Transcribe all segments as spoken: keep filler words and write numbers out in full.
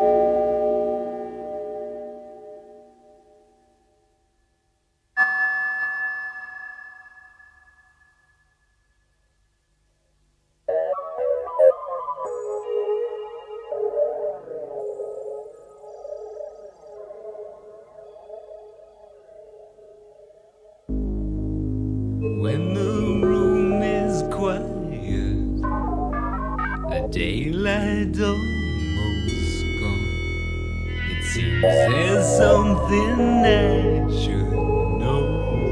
When the room is quiet, the daylight almost gone, it seems there's something I should know.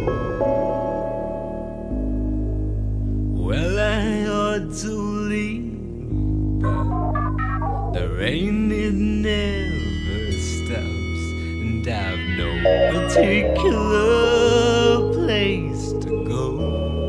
Well, I ought to leave, but the rain, it never stops, and I've no particular place to go.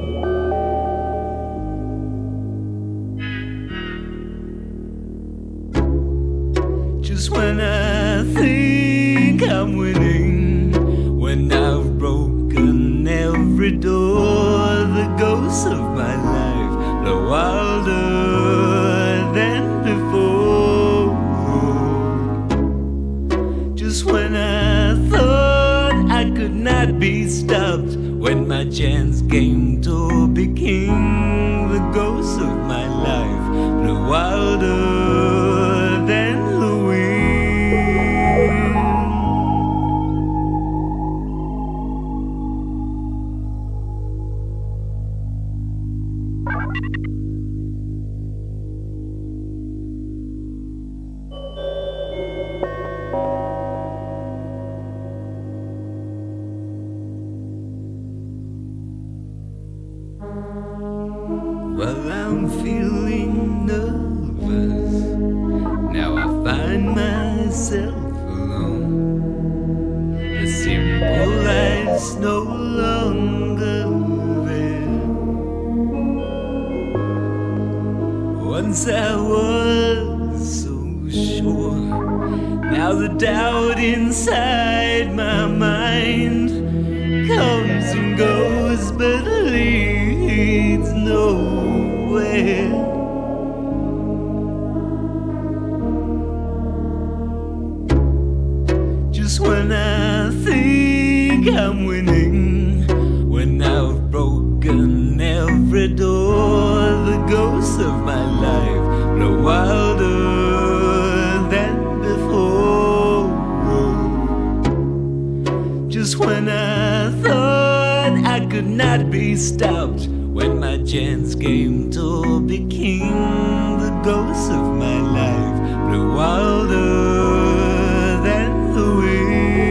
Just when I think I'm winning, when I've broken every door, the ghosts of my life blow wilder than before. Just when I thought I could not be stopped, when my chance came to be king, the ghosts of my life blew wilder than the wind. Well, I'm feeling nervous. Now I find myself alone. The simple life's no longer there. Once I was so sure, now the doubt inside my mind comes and goes, but leads nowhere. Just when I think I'm winning, when I've broken every door, the ghosts of my life blow wilder than before. Just when I thought I could not be stopped, when my chance came to be king, the ghosts of my life blew wilder than the wind.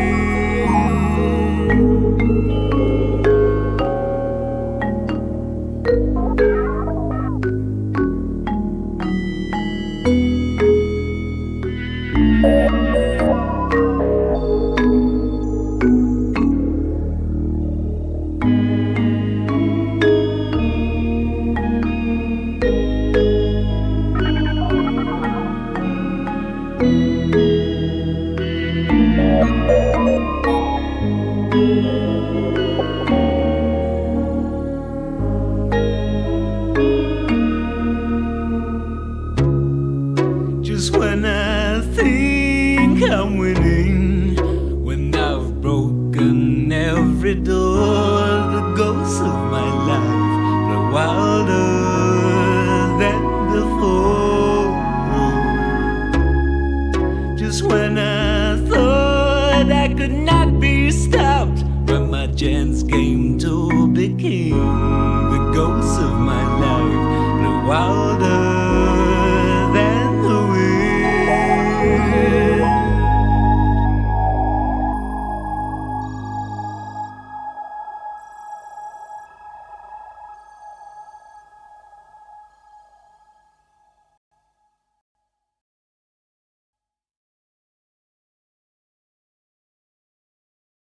Just when I think I'm winning, when I've broken every door, the ghosts of my life blow wilder than before. Just when I thought I could not be stopped, when my chance came to be king,